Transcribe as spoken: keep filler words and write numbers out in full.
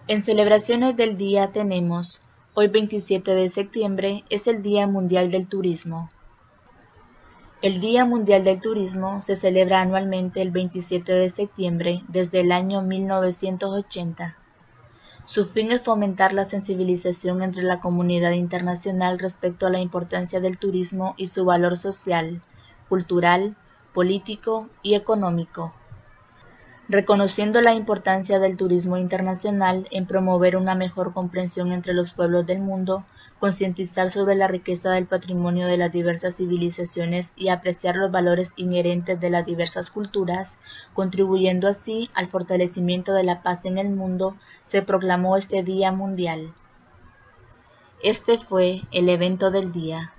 En celebraciones del día tenemos, hoy veintisiete de septiembre es el Día Mundial del Turismo. El Día Mundial del Turismo se celebra anualmente el veintisiete de septiembre desde el año mil novecientos ochenta. Su fin es fomentar la sensibilización entre la comunidad internacional respecto a la importancia del turismo y su valor social, cultural, político y económico, reconociendo la importancia del turismo internacional en promover una mejor comprensión entre los pueblos del mundo, concientizar sobre la riqueza del patrimonio de las diversas civilizaciones y apreciar los valores inherentes de las diversas culturas, contribuyendo así al fortalecimiento de la paz en el mundo, se proclamó este Día Mundial. Este fue el evento del día.